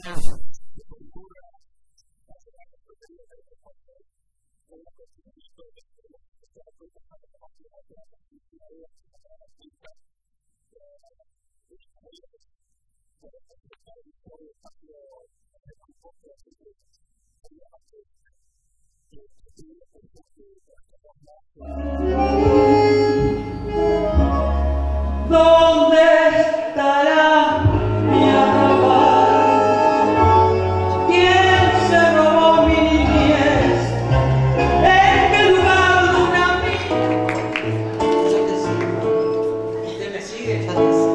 ¿Dónde estará mi arrabal? ¿Quién se robó mi niñez? ¿En qué lugar de una amiga? Yo te sigo. ¿Usted me sigue? Ya te sigo.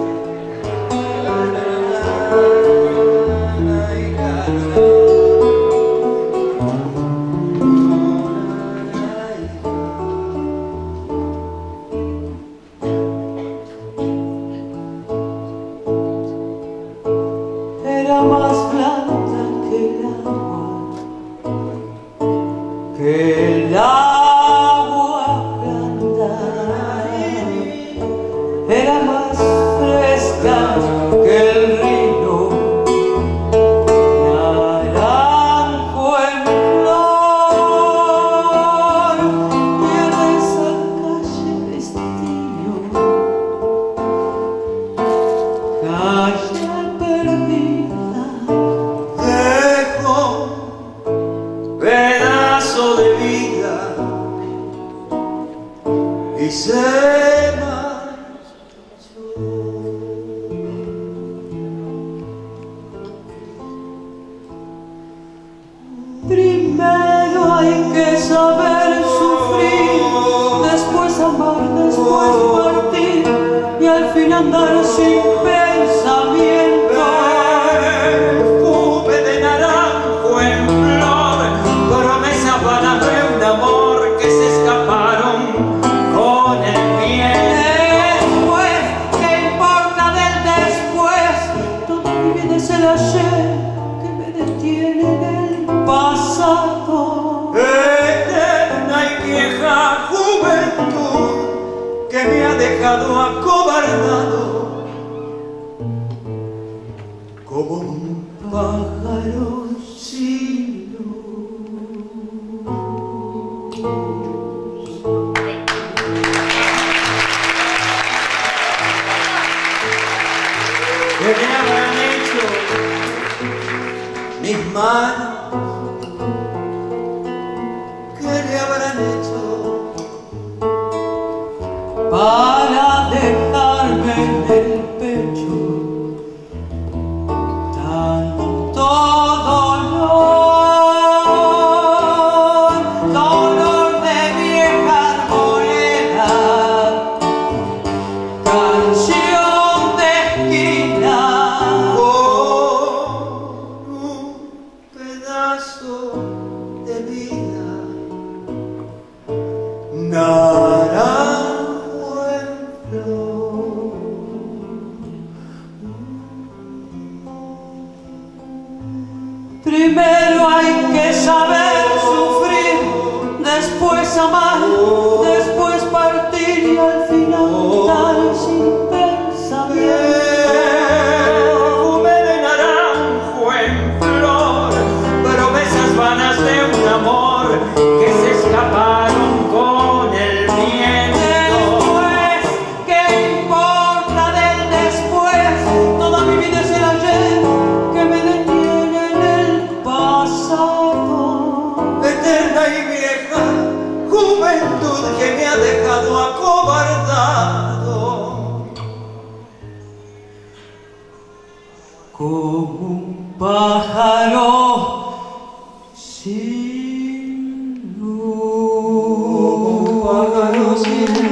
Era más blanda que el agua blanda. Era más fresca que el río, naranjo en flor, y en esa calle destino, calle perdida, dejo pedazo de vida y se marchó. Primero hay que saber sufrir, después amar, después partir y al fin andar sin pensamiento. Perfume de naranjo en flor, promesas vanas de un amor que se escaparon con el viento. Después, ¿qué importa del después? Toda mi vida es el ayer que me detiene en el pasado. Eterna y vieja juventud que me ha dejado acobardado como un pájaro sin luz. ¿Qué me habrán hecho mis manos? ¿Qué le habrán hecho? Para dejarme en el pecho tanto dolor, dolor de vieja arboleda, canción de esquina. Con un pedazo de vida, naranjo en flor. Primero hay que saber sufrir, después amar, después partir y al final andar sin pensamiento. Perfume de naranjo en flor, promesas vanas de un amor que se escaparon con el viento. Después, ¿qué importa del después? Toda mi vida es el ayer que me detiene en el pasado. Eterna y vieja juventud que me ha dejado acobardado como un pájaro sin luz. como un pájaro sin luz.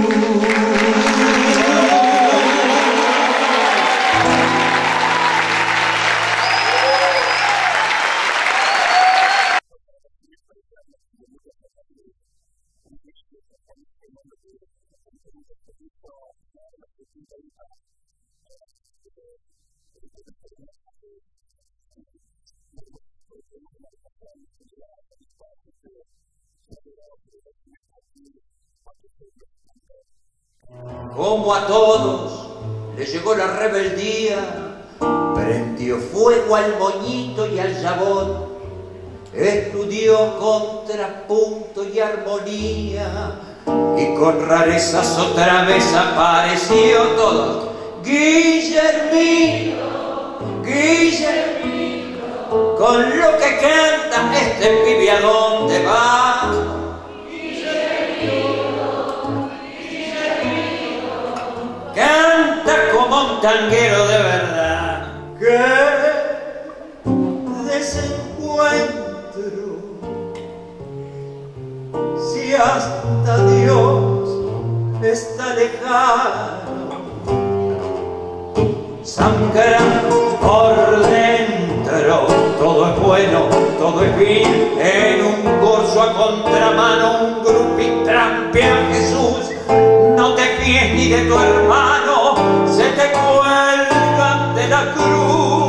Como a todos les llegó la rebeldía, prendió prendió fuego al moñito y al jabón, estudió contrapunto y armonía, y con rarezas otra vez apareció todo. Guillermino, Guillermino, con lo que canta este pibe, ¿a dónde va? Guillermino, Guillermino, canta como un tanguero de verdad. ¡Qué desencuentro! Si hasta Dios está lejano, sangrando por dentro, todo es bueno, todo es bien, en un curso a contramano, un grupitrampean Jesús, no te fíes ni de tu hermano, se te cuelgan de la cruz.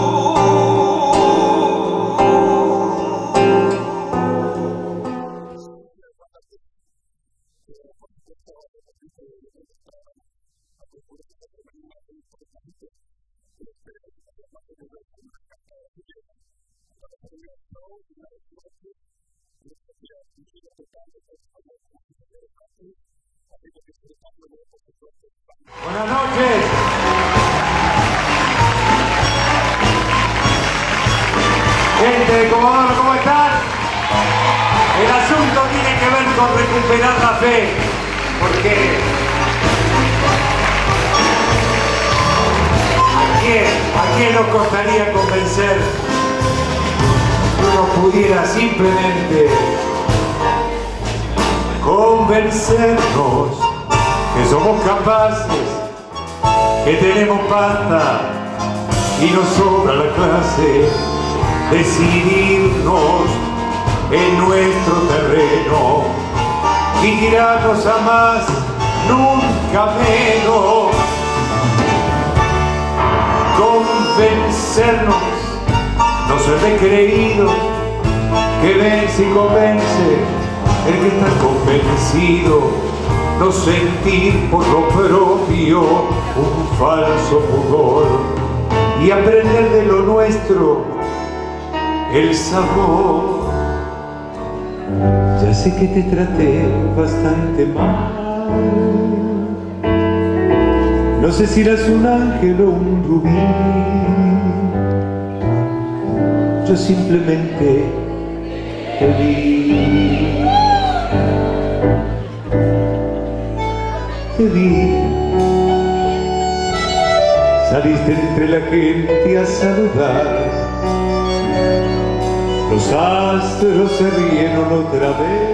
Buenas noches. Gente de Comodoro, ¿cómo están? El asunto tiene que ver con recuperar la fe, porque ¿a quién nos costaría convencer si uno pudiera simplemente convencernos que somos capaces, que tenemos pasta y nos sobra la clase, decidirnos en nuestro terreno y tirarnos a más, nunca menos, convencernos, no ser de creídos, que vence y convence el que está convencido, no sentir por lo propio un falso pudor y aprender de lo nuestro el sabor. Ya sé que te traté bastante mal, no sé si eras un ángel o un rubí, yo simplemente te vi. Te vi, saliste entre la gente a saludar, los astros se rieron otra vez.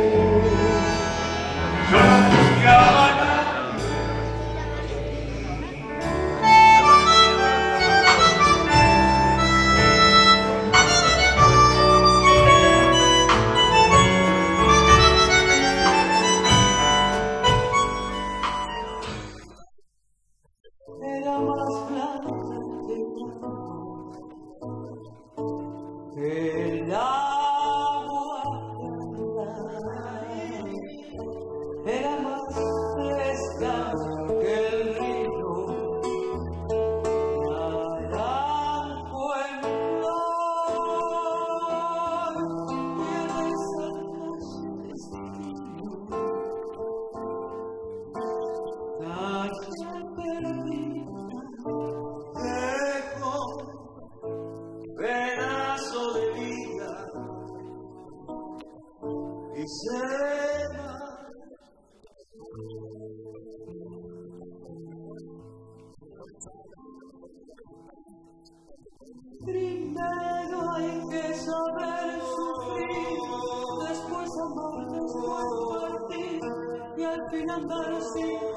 El agua era más fresca que el río, naranjo en flor, y en esa calle destino, calle perdida, dejó pedazo de vida y se va. Primero hay que saber sufrir, después amar, después partir y al fin andar sin